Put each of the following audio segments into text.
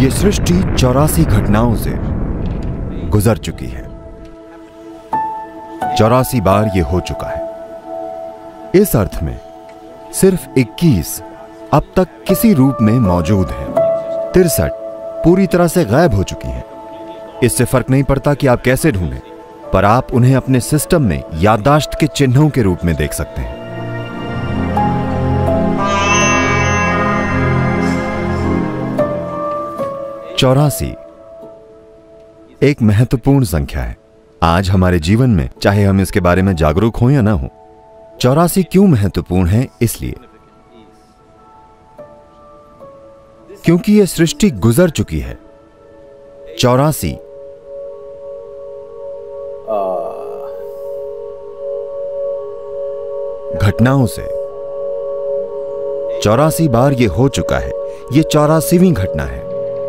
ये सृष्टि 84 घटनाओं से गुजर चुकी है। 84 बार ये हो चुका है। इस अर्थ में सिर्फ 21 अब तक किसी रूप में मौजूद है। 63 पूरी तरह से गायब हो चुकी हैं। इससे फर्क नहीं पड़ता कि आप कैसे ढूंढें, पर आप उन्हें अपने सिस्टम में याददाश्त के चिन्हों के रूप में देख सकते हैं। चौरासी एक महत्वपूर्ण संख्या है आज हमारे जीवन में, चाहे हम इसके बारे में जागरूक हों या ना हो। 84 क्यों महत्वपूर्ण है? इसलिए क्योंकि यह सृष्टि गुजर चुकी है 84 घटनाओं से। 84 बार यह हो चुका है। यह 84वीं घटना है।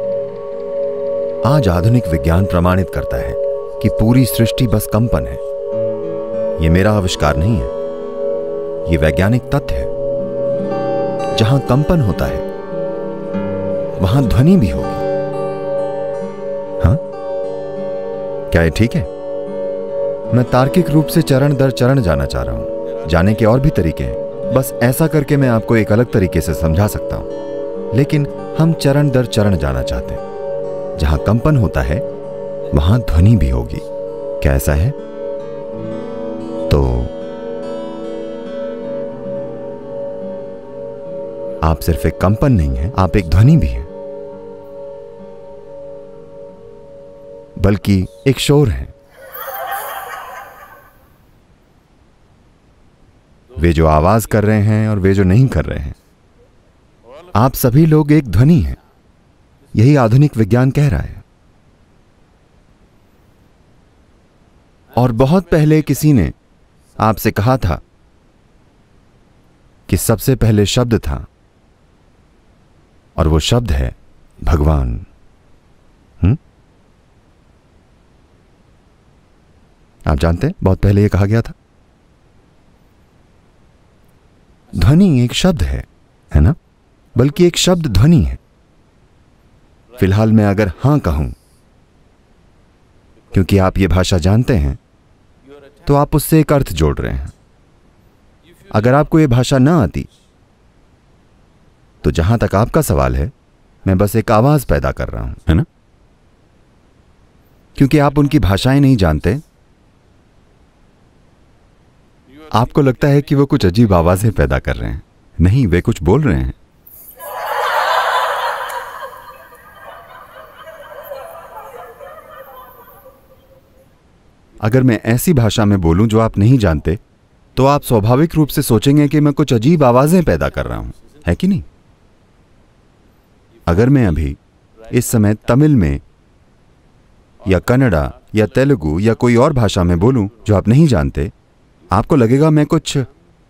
आज आधुनिक विज्ञान प्रमाणित करता है कि पूरी सृष्टि बस कंपन है। यह मेरा आविष्कार नहीं है, यह वैज्ञानिक तथ्य है। जहां कंपन होता है वहां ध्वनि भी होगी। हाँ, क्या ये ठीक है? मैं तार्किक रूप से चरण दर चरण जाना चाह रहा हूं। जाने के और भी तरीके हैं, बस ऐसा करके मैं आपको एक अलग तरीके से समझा सकता हूं। लेकिन हम चरण दर चरण जाना चाहते हैं। जहां कंपन होता है वहां ध्वनि भी होगी। क्या ऐसा है? तो आप सिर्फ एक कंपन नहीं हैं, आप एक ध्वनि भी हैं, बल्कि एक शोर है। वे जो आवाज कर रहे हैं और वे जो नहीं कर रहे हैं, आप सभी लोग एक ध्वनि हैं। यही आधुनिक विज्ञान कह रहा है। और बहुत पहले किसी ने आपसे कहा था कि सबसे पहले शब्द था, और वो शब्द है भगवान। आप जानते हैं बहुत पहले ये कहा गया था। ध्वनि एक शब्द है ना? बल्कि एक शब्द ध्वनि है। फिलहाल मैं अगर हां कहूं, क्योंकि आप ये भाषा जानते हैं, तो आप उससे एक अर्थ जोड़ रहे हैं। अगर आपको ये भाषा ना आती, तो जहां तक आपका सवाल है, मैं बस एक आवाज पैदा कर रहा हूं, है ना? क्योंकि आप उनकी भाषाएं नहीं जानते, आपको लगता है कि वो कुछ अजीब आवाजें पैदा कर रहे हैं। नहीं, वे कुछ बोल रहे हैं। अगर मैं ऐसी भाषा में बोलूं जो आप नहीं जानते, तो आप स्वाभाविक रूप से सोचेंगे कि मैं कुछ अजीब आवाजें पैदा कर रहा हूं, है कि नहीं? अगर मैं अभी इस समय तमिल में या कन्नड़ा या तेलुगु या कोई और भाषा में बोलूं जो आप नहीं जानते, आपको लगेगा मैं कुछ,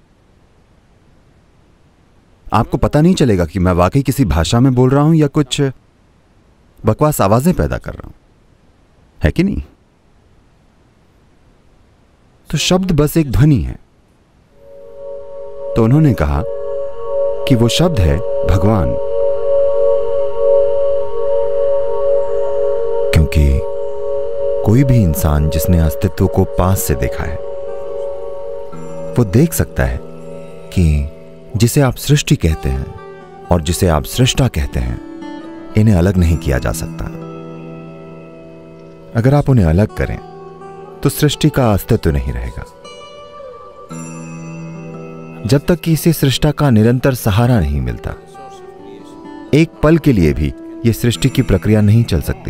आपको पता नहीं चलेगा कि मैं वाकई किसी भाषा में बोल रहा हूं या कुछ बकवास आवाजें पैदा कर रहा हूं, है कि नहीं? तो शब्द बस एक ध्वनि है। तो उन्होंने कहा कि वो शब्द है भगवान, क्योंकि कोई भी इंसान जिसने अस्तित्व को पास से देखा है, वो देख सकता है कि जिसे आप सृष्टि कहते हैं और जिसे आप सृष्टा कहते हैं, इन्हें अलग नहीं किया जा सकता। अगर आप उन्हें अलग करें तो सृष्टि का अस्तित्व नहीं रहेगा। जब तक कि इसे सृष्टा का निरंतर सहारा नहीं मिलता, एक पल के लिए भी यह सृष्टि की प्रक्रिया नहीं चल सकती,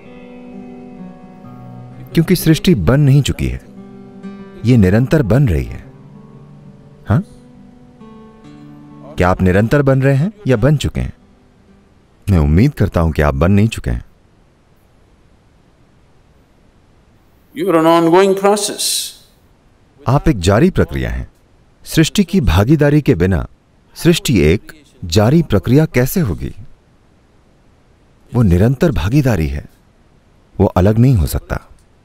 क्योंकि सृष्टि बन नहीं चुकी है, यह निरंतर बन रही है। हाँ, क्या आप निरंतर बन रहे हैं या बन चुके हैं? मैं उम्मीद करता हूं कि आप बन नहीं चुके हैं। You are an ongoing process. आप एक जारी प्रक्रिया हैं। सृष्टि की भागीदारी के बिना सृष्टि एक जारी प्रक्रिया कैसे होगी? वो निरंतर भागीदारी है, वो अलग नहीं हो सकता।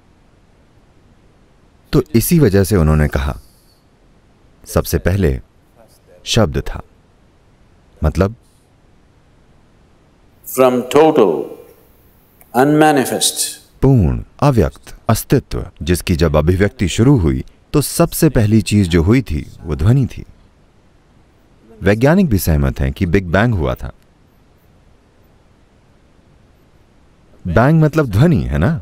तो इसी वजह से उन्होंने कहा सबसे पहले शब्द था, मतलब from total, unmanifest, पूर्ण अव्यक्त अस्तित्व, जिसकी जब अभिव्यक्ति शुरू हुई तो सबसे पहली चीज जो हुई थी वो ध्वनि थी। वैज्ञानिक भी सहमत हैं कि बिग बैंग हुआ था। बैंग मतलब ध्वनि है ना।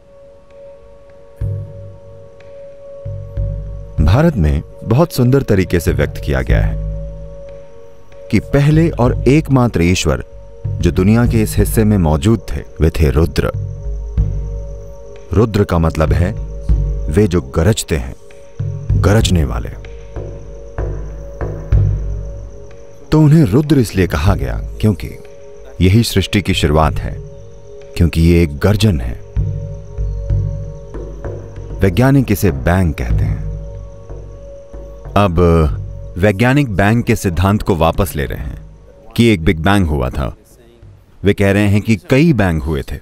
भारत में बहुत सुंदर तरीके से व्यक्त किया गया है कि पहले और एकमात्र ईश्वर जो दुनिया के इस हिस्से में मौजूद थे वे थे रुद्र। रुद्र का मतलब है वे जो गरजते हैं, गरजने वाले। तो उन्हें रुद्र इसलिए कहा गया क्योंकि यही सृष्टि की शुरुआत है, क्योंकि ये एक गर्जन है। वैज्ञानिक इसे बैंग कहते हैं। अब वैज्ञानिक बैंग के सिद्धांत को वापस ले रहे हैं कि एक बिग बैंग हुआ था। वे कह रहे हैं कि कई बैंग हुए थे।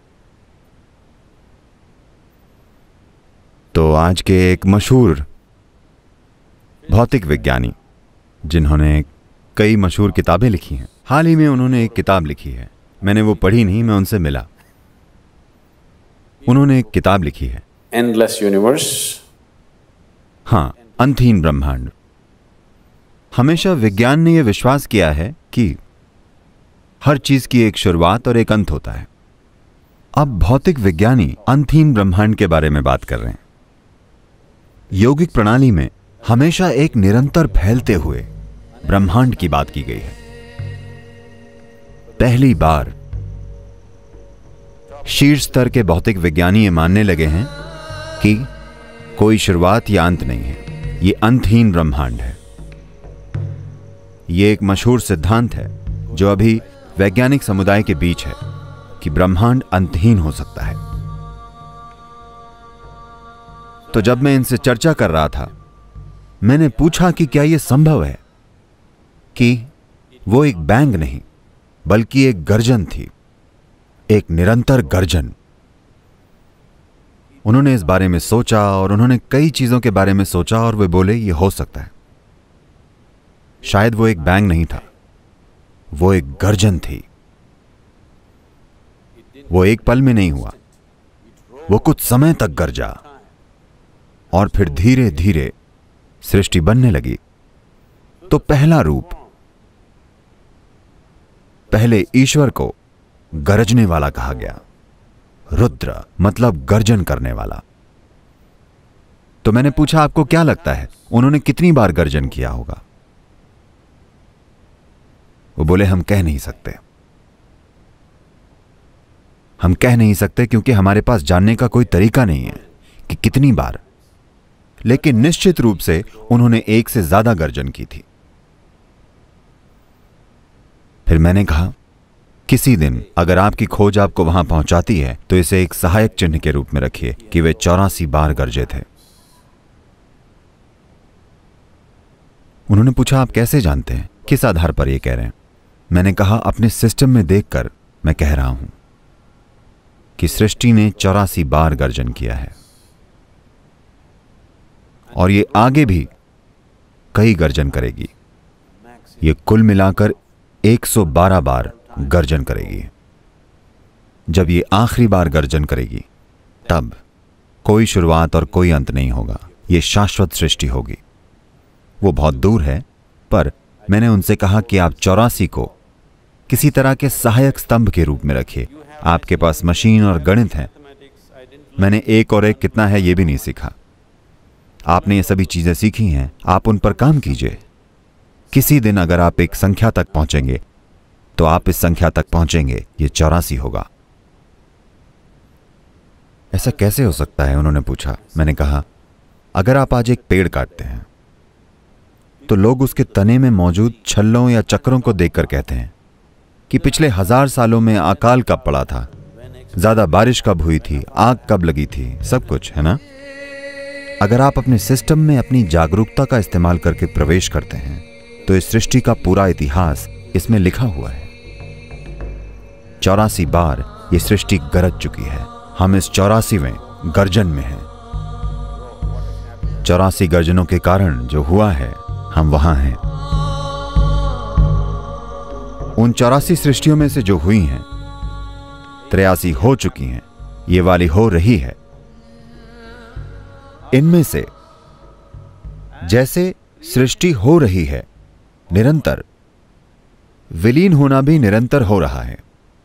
तो आज के एक मशहूर भौतिक विज्ञानी जिन्होंने कई मशहूर किताबें लिखी हैं, हाल ही में उन्होंने एक किताब लिखी है। मैंने वो पढ़ी नहीं, मैं उनसे मिला। उन्होंने एक किताब लिखी है, Endless Universe. हाँ, अंतहीन ब्रह्मांड। हमेशा विज्ञान ने यह विश्वास किया है कि हर चीज की एक शुरुआत और एक अंत होता है। अब भौतिक विज्ञानी अंतहीन ब्रह्मांड के बारे में बात कर रहे हैं। यौगिक प्रणाली में हमेशा एक निरंतर फैलते हुए ब्रह्मांड की बात की गई है। पहली बार शीर्ष स्तर के भौतिक विज्ञानी ये मानने लगे हैं कि कोई शुरुआत या अंत नहीं है, ये अंतहीन ब्रह्मांड है। ये एक मशहूर सिद्धांत है जो अभी वैज्ञानिक समुदाय के बीच है कि ब्रह्मांड अंतहीन हो सकता है। तो जब मैं इनसे चर्चा कर रहा था, मैंने पूछा कि क्या यह संभव है कि वो एक बैंग नहीं बल्कि एक गर्जन थी, एक निरंतर गर्जन। उन्होंने इस बारे में सोचा और उन्होंने कई चीजों के बारे में सोचा और वे बोले यह हो सकता है। शायद वो एक बैंग नहीं था, वो एक गर्जन थी। वो एक पल में नहीं हुआ, वो कुछ समय तक गरजा और फिर धीरे धीरे सृष्टि बनने लगी। तो पहला रूप, पहले ईश्वर को गरजने वाला कहा गया। रुद्र मतलब गर्जन करने वाला। तो मैंने पूछा आपको क्या लगता है उन्होंने कितनी बार गर्जन किया होगा? वो बोले हम कह नहीं सकते। हम कह नहीं सकते क्योंकि हमारे पास जानने का कोई तरीका नहीं है कि कितनी बार, लेकिन निश्चित रूप से उन्होंने एक से ज्यादा गर्जन की थी। फिर मैंने कहा किसी दिन अगर आपकी खोज आपको वहां पहुंचाती है तो इसे एक सहायक चिन्ह के रूप में रखिए कि वे 84 बार गरजे थे। उन्होंने पूछा आप कैसे जानते हैं, किस आधार पर यह कह रहे हैं? मैंने कहा अपने सिस्टम में देखकर मैं कह रहा हूं कि सृष्टि ने 84 बार गर्जन किया है और ये आगे भी कई गर्जन करेगी। ये कुल मिलाकर 112 बार गर्जन करेगी। जब ये आखिरी बार गर्जन करेगी तब कोई शुरुआत और कोई अंत नहीं होगा, ये शाश्वत सृष्टि होगी। वो बहुत दूर है, पर मैंने उनसे कहा कि आप 84 को किसी तरह के सहायक स्तंभ के रूप में रखिए। आपके पास मशीन और गणित है, मैंने एक और एक कितना है ये भी नहीं सीखा। आपने ये सभी चीजें सीखी हैं, आप उन पर काम कीजिए। किसी दिन अगर आप एक संख्या तक पहुंचेंगे तो आप इस संख्या तक पहुंचेंगे, ये 84 होगा। ऐसा कैसे हो सकता है, उन्होंने पूछा। मैंने कहा अगर आप आज एक पेड़ काटते हैं तो लोग उसके तने में मौजूद छल्लों या चक्रों को देखकर कहते हैं कि पिछले 1000 सालों में अकाल कब पड़ा था, ज्यादा बारिश कब हुई थी, आग कब लगी थी, सब कुछ है ना। अगर आप अपने सिस्टम में अपनी जागरूकता का इस्तेमाल करके प्रवेश करते हैं तो इस सृष्टि का पूरा इतिहास इसमें लिखा हुआ है। 84 बार ये सृष्टि गरज चुकी है। हम इस 84वें गर्जन में हैं। 84 गर्जनों के कारण जो हुआ है हम वहां हैं। उन 84 सृष्टियों में से जो हुई हैं, 83 हो चुकी हैं, ये वाली हो रही है। इनमें से जैसे सृष्टि हो रही है निरंतर, विलीन होना भी निरंतर हो रहा है।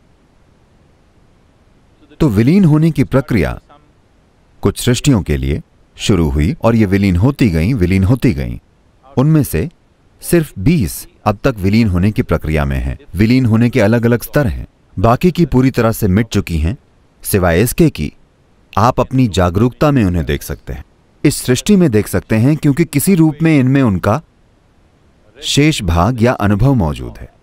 तो विलीन होने की प्रक्रिया कुछ सृष्टियों के लिए शुरू हुई और ये विलीन होती गईं। उनमें से सिर्फ 20 अब तक विलीन होने की प्रक्रिया में हैं। विलीन होने के अलग अलग स्तर हैं। बाकी की पूरी तरह से मिट चुकी हैं, सिवाय इसके कि आप अपनी जागरूकता में उन्हें देख सकते हैं, इस सृष्टि में देख सकते हैं, क्योंकि किसी रूप में इनमें उनका शेष भाग या अनुभव मौजूद है।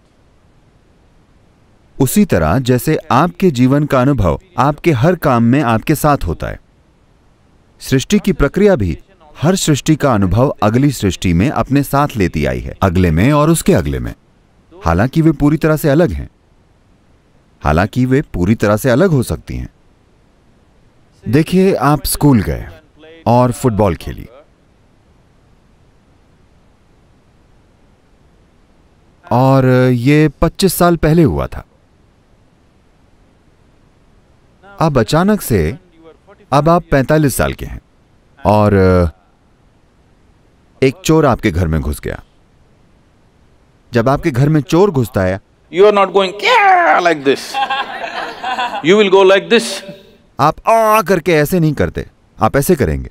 उसी तरह जैसे आपके जीवन का अनुभव आपके हर काम में आपके साथ होता है, सृष्टि की प्रक्रिया भी हर सृष्टि का अनुभव अगली सृष्टि में अपने साथ लेती आई है, अगले में और उसके अगले में। हालांकि वे पूरी तरह से अलग हैं, हालांकि वे पूरी तरह से अलग हो सकती हैं। देखिए, आप स्कूल गए और फुटबॉल खेली, और ये 25 साल पहले हुआ था। अब अचानक से अब आप 45 साल के हैं और एक चोर आपके घर में घुस गया। जब आपके घर में चोर घुसता है, You are not going like this. You will go like this. आप आ करके ऐसे नहीं करते, आप ऐसे करेंगे।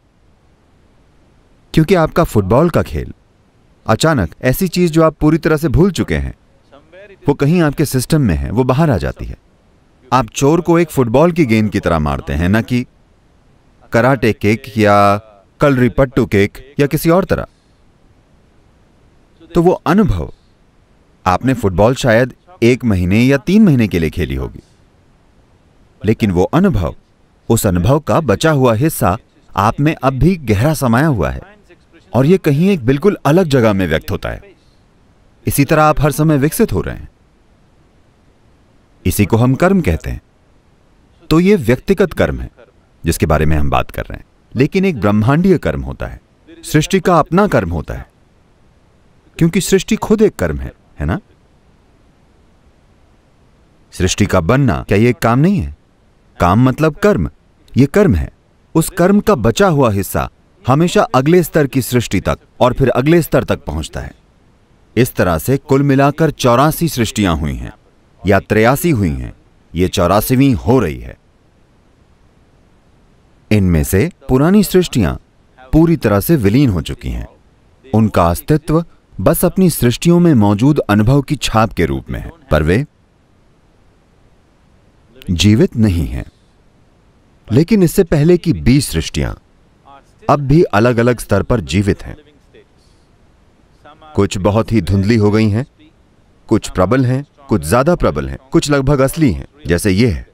क्योंकि आपका फुटबॉल का खेल अचानक ऐसी चीज जो आप पूरी तरह से भूल चुके हैं, वो कहीं आपके सिस्टम में है, वो बाहर आ जाती है। आप चोर को एक फुटबॉल की गेंद की तरह मारते हैं, ना कि कराटे किक या कलरीपट्टू किक या किसी और तरह। तो वो अनुभव आपने फुटबॉल शायद 1 महीने या 3 महीने के लिए खेली होगी, लेकिन वो अनुभव, उस अनुभव का बचा हुआ हिस्सा आप में अब भी गहरा समाया हुआ है और ये कहीं एक बिल्कुल अलग जगह में व्यक्त होता है। इसी तरह आप हर समय विकसित हो रहे हैं। इसी को हम कर्म कहते हैं। तो ये व्यक्तिगत कर्म है जिसके बारे में हम बात कर रहे हैं, लेकिन एक ब्रह्मांडीय कर्म होता है। सृष्टि का अपना कर्म होता है, क्योंकि सृष्टि खुद एक कर्म है ना? सृष्टि का बनना क्या ये एक काम नहीं है? काम मतलब कर्म, ये कर्म है। उस कर्म का बचा हुआ हिस्सा हमेशा अगले स्तर की सृष्टि तक और फिर अगले स्तर तक पहुंचता है। इस तरह से कुल मिलाकर 84 सृष्टियां हुई हैं या 83 हुई हैं। ये 84वीं हो रही है। इनमें से पुरानी सृष्टियां पूरी तरह से विलीन हो चुकी हैं। उनका अस्तित्व बस अपनी सृष्टियों में मौजूद अनुभव की छाप के रूप में है, पर वे जीवित नहीं हैं। लेकिन इससे पहले की 20 सृष्टियां अब भी अलग अलग स्तर पर जीवित हैं। कुछ बहुत ही धुंधली हो गई हैं, कुछ प्रबल हैं, कुछ ज्यादा प्रबल हैं, कुछ लगभग असली हैं, जैसे ये है।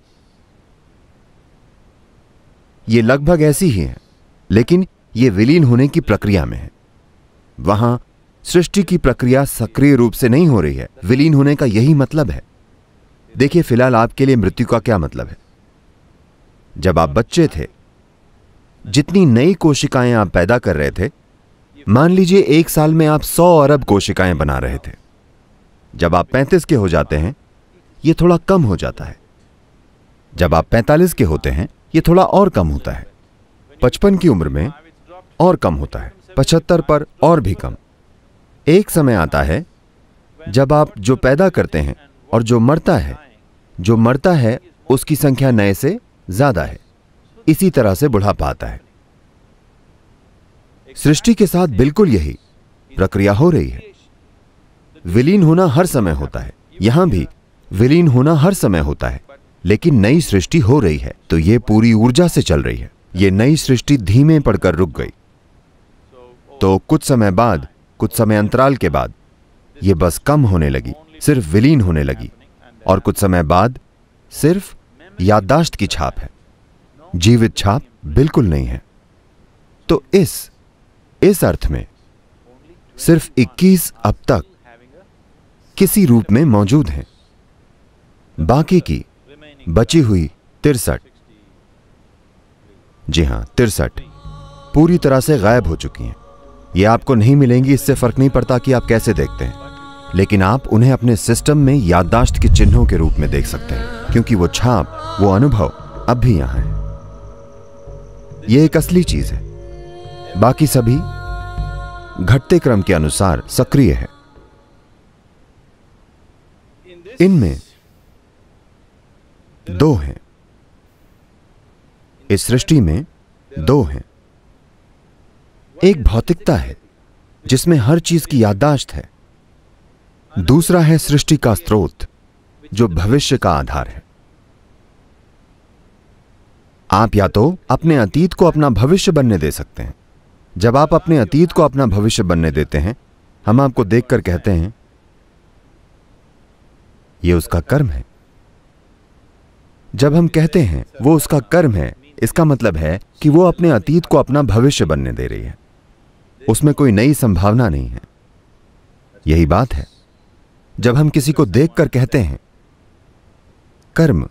ये लगभग ऐसी ही है, लेकिन ये विलीन होने की प्रक्रिया में है। वहां सृष्टि की प्रक्रिया सक्रिय रूप से नहीं हो रही है। विलीन होने का यही मतलब है। देखिए, फिलहाल आपके लिए मृत्यु का क्या मतलब है? जब आप बच्चे थे, जितनी नई कोशिकाएं आप पैदा कर रहे थे, मान लीजिए 1 साल में आप 100 अरब कोशिकाएं बना रहे थे। जब आप 35 के हो जाते हैं, यह थोड़ा कम हो जाता है। जब आप 45 के होते हैं, यह थोड़ा और कम होता है। 55 की उम्र में और कम होता है, 75 पर और भी कम। एक समय आता है जब आप जो पैदा करते हैं और जो मरता है उसकी संख्या नए से ज्यादा है। इसी तरह से बुढ़ापा आता है। सृष्टि के साथ बिल्कुल यही प्रक्रिया हो रही है। विलीन होना हर समय होता है, यहां भी विलीन होना हर समय होता है, लेकिन नई सृष्टि हो रही है तो यह पूरी ऊर्जा से चल रही है। यह नई सृष्टि धीमे पड़कर रुक गई, तो कुछ समय बाद, कुछ समय अंतराल के बाद यह बस कम होने लगी, सिर्फ विलीन होने लगी, और कुछ समय बाद सिर्फ याददाश्त की छाप है, जीवित छाप बिल्कुल नहीं है। तो इस अर्थ में सिर्फ 21 अब तक किसी रूप में मौजूद हैं। बाकी की बची हुई 63, जी हां 63 पूरी तरह से गायब हो चुकी हैं। ये आपको नहीं मिलेंगी, इससे फर्क नहीं पड़ता कि आप कैसे देखते हैं। लेकिन आप उन्हें अपने सिस्टम में याददाश्त के चिन्हों के रूप में देख सकते हैं, क्योंकि वो छाप, वो अनुभव अब भी यहां है। ये एक असली चीज है। बाकी सभी घटते क्रम के अनुसार सक्रिय है। इनमें दो हैं। इस सृष्टि में दो हैं। एक भौतिकता है जिसमें हर चीज की याददाश्त है। दूसरा है सृष्टि का स्रोत, जो भविष्य का आधार है। आप या तो अपने अतीत को अपना भविष्य बनने दे सकते हैं। जब आप अपने अतीत को अपना भविष्य बनने देते हैं, हम आपको देखकर कहते हैं यह उसका कर्म है। जब हम कहते हैं वो उसका कर्म है, इसका मतलब है कि वो अपने अतीत को अपना भविष्य बनने दे रही है। उसमें कोई नई संभावना नहीं है। यही बात है जब हम किसी को देखकर कहते हैं कर्म।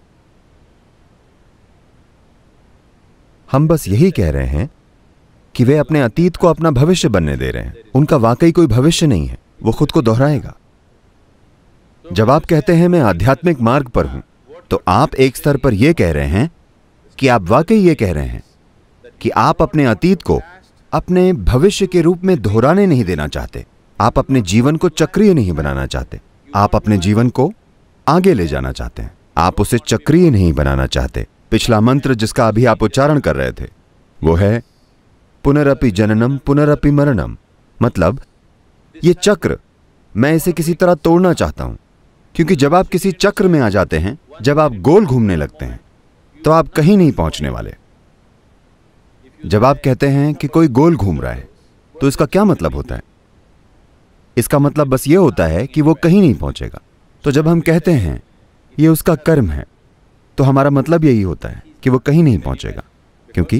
हम बस यही कह रहे हैं कि वे अपने अतीत को अपना भविष्य बनने दे रहे हैं। उनका वाकई कोई भविष्य नहीं है, वो खुद को दोहराएगा। जब आप कहते हैं मैं आध्यात्मिक मार्ग पर हूं, तो आप एक स्तर पर यह कह रहे हैं कि आप वाकई ये कह रहे हैं कि आप अपने अतीत को अपने भविष्य के रूप में दोहराने नहीं देना चाहते। आप अपने जीवन को चक्रीय नहीं बनाना चाहते। आप अपने जीवन को आगे ले जाना चाहते हैं। आप उसे चक्रीय नहीं बनाना चाहते। पिछला मंत्र जिसका अभी आप उच्चारण कर रहे थे वो है पुनरपि जननम पुनरपि मरणम। मतलब ये चक्र, मैं इसे किसी तरह तोड़ना चाहता हूं, क्योंकि जब आप किसी चक्र में आ जाते हैं, जब आप गोल घूमने लगते हैं, तो आप कहीं नहीं पहुंचने वाले। जब आप कहते हैं कि कोई गोल घूम रहा है, तो इसका क्या मतलब होता है? इसका मतलब बस यह होता है कि वो कहीं नहीं पहुंचेगा। तो जब हम कहते हैं ये उसका कर्म है, तो हमारा मतलब यही होता है कि वो कहीं नहीं पहुंचेगा, क्योंकि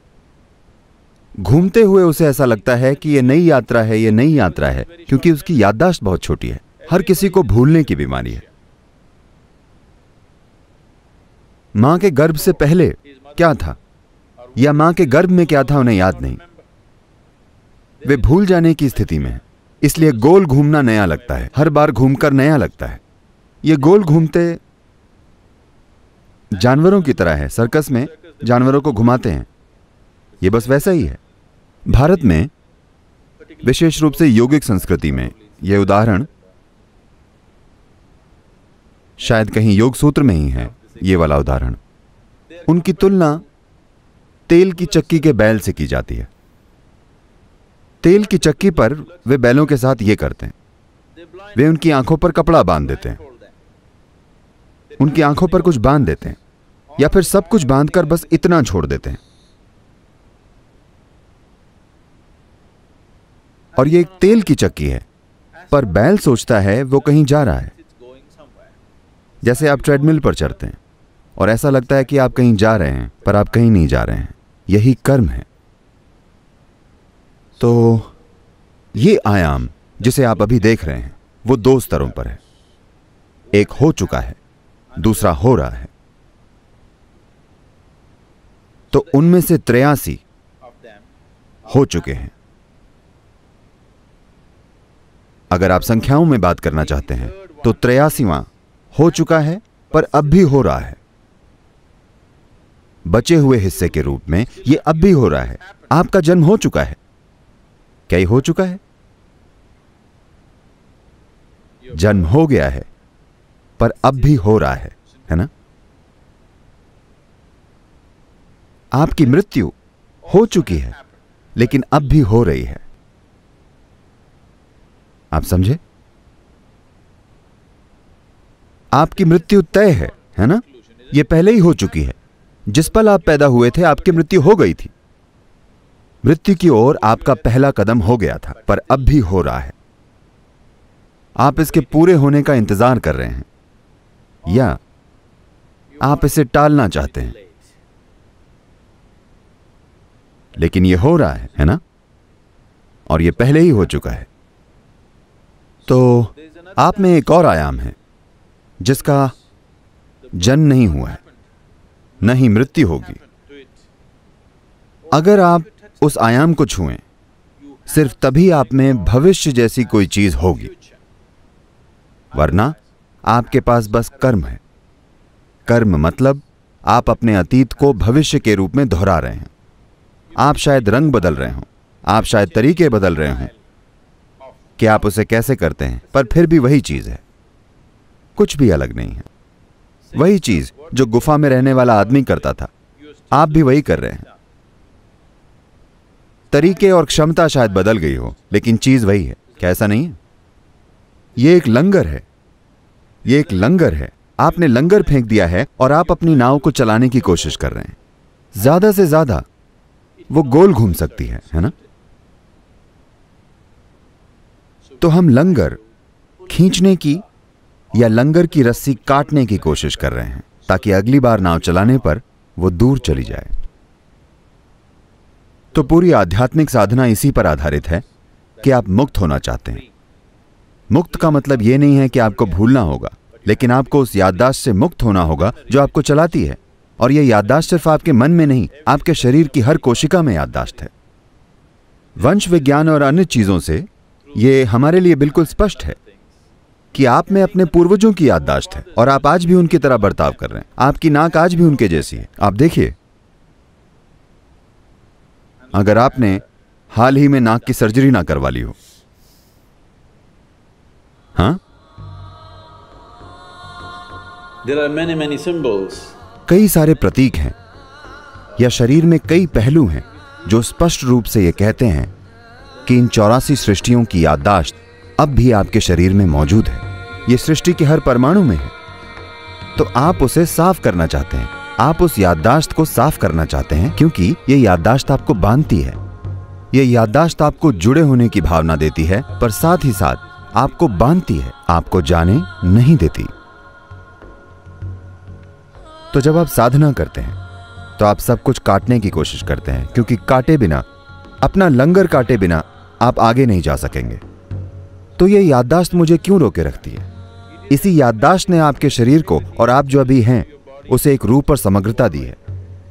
घूमते हुए उसे ऐसा लगता है कि ये नई यात्रा है, ये नई यात्रा है, क्योंकि उसकी याददाश्त बहुत छोटी है। हर किसी को भूलने की बीमारी है। मां के गर्भ से पहले क्या था या मां के गर्भ में क्या था उन्हें याद नहीं। वे भूल जाने की स्थिति में हैं। इसलिए गोल घूमना नया लगता है, हर बार घूमकर नया लगता है। ये गोल घूमते जानवरों की तरह है। सर्कस में जानवरों को घुमाते हैं, ये बस वैसा ही है। भारत में विशेष रूप से योगिक संस्कृति में यह उदाहरण शायद कहीं योग सूत्र में ही है। ये वाला उदाहरण, उनकी तुलना तेल की चक्की के बैल से की जाती है। तेल की चक्की पर वे बैलों के साथ ये करते हैं, वे उनकी आंखों पर कपड़ा बांध देते हैं, उनकी आंखों पर कुछ बांध देते हैं, या फिर सब कुछ बांधकर बस इतना छोड़ देते हैं। और ये एक तेल की चक्की है, पर बैल सोचता है वो कहीं जा रहा है। जैसे आप ट्रेडमिल पर चढ़ते हैं और ऐसा लगता है कि आप कहीं जा रहे हैं, पर आप कहीं नहीं जा रहे हैं। यही कर्म है। तो ये आयाम जिसे आप अभी देख रहे हैं वो दो स्तरों पर है। एक हो चुका है, दूसरा हो रहा है। तो उनमें से 83 हो चुके हैं। अगर आप संख्याओं में बात करना चाहते हैं तो 83वां हो चुका है, पर अब भी हो रहा है। बचे हुए हिस्से के रूप में यह अब भी हो रहा है। आपका जन्म हो चुका है। क्या ये हो चुका है? जन्म हो गया है, पर अब भी हो रहा है ना? आपकी मृत्यु हो चुकी है, लेकिन अब भी हो रही है। आप समझे? आपकी मृत्यु तय है ना? यह पहले ही हो चुकी है। जिस पल आप पैदा हुए थे आपकी मृत्यु हो गई थी। मृत्यु की ओर आपका पहला कदम हो गया था, पर अब भी हो रहा है। आप इसके पूरे होने का इंतजार कर रहे हैं, या आप इसे टालना चाहते हैं, लेकिन यह हो रहा है ना? और यह पहले ही हो चुका है। तो आप में एक और आयाम है जिसका जन्म नहीं हुआ है, न ही मृत्यु होगी। अगर आप उस आयाम को छुएं, सिर्फ तभी आप में भविष्य जैसी कोई चीज होगी। वरना आपके पास बस कर्म है। कर्म मतलब आप अपने अतीत को भविष्य के रूप में दोहरा रहे हैं। आप शायद रंग बदल रहे हों, आप शायद तरीके बदल रहे हों कि आप उसे कैसे करते हैं, पर फिर भी वही चीज है, कुछ भी अलग नहीं है। वही चीज जो गुफा में रहने वाला आदमी करता था, आप भी वही कर रहे हैं। तरीके और क्षमता शायद बदल गई हो, लेकिन चीज वही है। क्या ऐसा नहीं है? ये एक लंगर है, ये एक लंगर है। आपने लंगर फेंक दिया है और आप अपनी नाव को चलाने की कोशिश कर रहे हैं। ज्यादा से ज्यादा वो गोल घूम सकती है ना? तो हम लंगर खींचने की या लंगर की रस्सी काटने की कोशिश कर रहे हैं ताकि अगली बार नाव चलाने पर वो दूर चली जाए। तो पूरी आध्यात्मिक साधना इसी पर आधारित है कि आप मुक्त होना चाहते हैं। मुक्त का मतलब यह नहीं है कि आपको भूलना होगा, लेकिन आपको उस याददाश्त से मुक्त होना होगा जो आपको चलाती है। और यह याददाश्त सिर्फ आपके मन में नहीं, आपके शरीर की हर कोशिका में याददाश्त है। वंश विज्ञान और अन्य चीजों से यह हमारे लिए बिल्कुल स्पष्ट है कि आप में अपने पूर्वजों की याददाश्त है और आप आज भी उनकी तरह बर्ताव कर रहे हैं। आपकी नाक आज भी उनके जैसी है। आप देखिए, अगर आपने हाल ही में नाक की सर्जरी ना करवा ली हो, हाँ, There are many symbols. कई सारे प्रतीक हैं या शरीर में कई पहलू हैं जो स्पष्ट रूप से ये कहते हैं कि इन 84 सृष्टियों की याददाश्त अब भी आपके शरीर में मौजूद है। ये सृष्टि के हर परमाणु में है। तो आप उसे साफ करना चाहते हैं, आप उस याददाश्त को साफ करना चाहते हैं, क्योंकि ये याददाश्त आपको बांधती है। ये याददाश्त आपको जुड़े होने की भावना देती है, पर साथ ही साथ आपको बांधती है, आपको जाने नहीं देती। तो जब आप साधना करते हैं तो आप सब कुछ काटने की कोशिश करते हैं, क्योंकि काटे बिना, अपना लंगर काटे बिना आप आगे नहीं जा सकेंगे। तो ये याददाश्त मुझे क्यों रोके रखती है? इसी याददाश्त ने आपके शरीर को और आप जो अभी हैं उसे एक रूप और समग्रता दी है।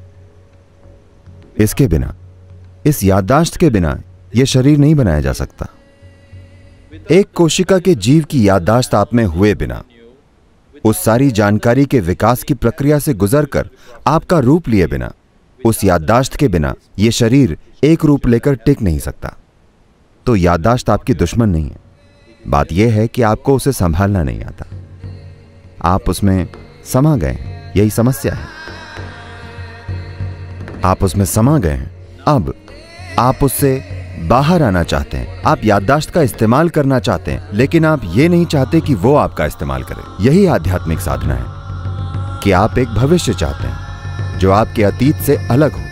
इसके बिना, इस याददाश्त के बिना यह शरीर नहीं बनाया जा सकता। एक कोशिका के जीव की याददाश्त आप में हुए बिना, उस सारी जानकारी के विकास की प्रक्रिया से गुजरकर आपका रूप लिए बिना, उस याददाश्त के बिना यह शरीर एक रूप लेकर टिक नहीं सकता। तो याददाश्त आपकी दुश्मन नहीं है। बात यह है कि आपको उसे संभालना नहीं आता, आप उसमें समा गए हैं। यही समस्या है, आप उसमें समा गए हैं। अब आप उससे बाहर आना चाहते हैं। आप याददाश्त का इस्तेमाल करना चाहते हैं, लेकिन आप ये नहीं चाहते कि वो आपका इस्तेमाल करे। यही आध्यात्मिक साधना है कि आप एक भविष्य चाहते हैं जो आपके अतीत से अलग हो।